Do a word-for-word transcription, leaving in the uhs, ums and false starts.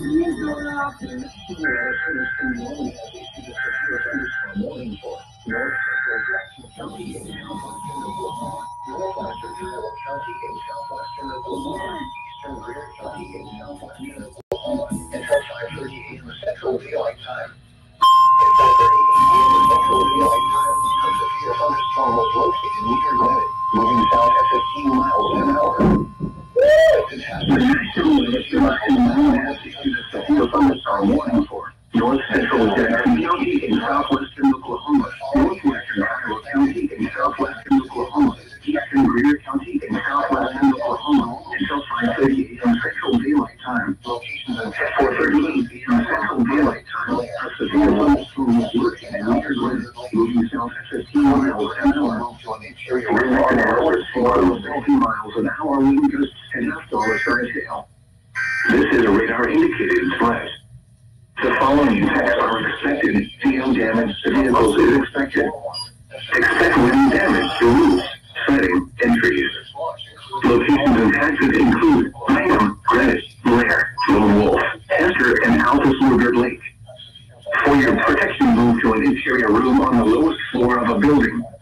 North Central Jackson County in southwestern Oklahoma, northwestern Iowa County in southwestern Oklahoma, eastern Greer County in southwestern Oklahoma until five thirty a m Central Daylight Time. At four thirty-eight p m Central Daylight Time, a severe thunderstorm was working in Weird Wind, moving south at fifteen miles an hour. Projected hours for seventy miles an hour, wind gusts and half dollar size hail. This is a radar indicated threat. The following effects are expected. Hail damage to vehicles is expected. Expect wind damage to roofs, siding, and trees. Locations impacted include Langham, Greenwich, Blair, Lone Wolf, Esther, and Alpha Slugard Lake. For your protection, move to an interior room on the lowest floor of a building.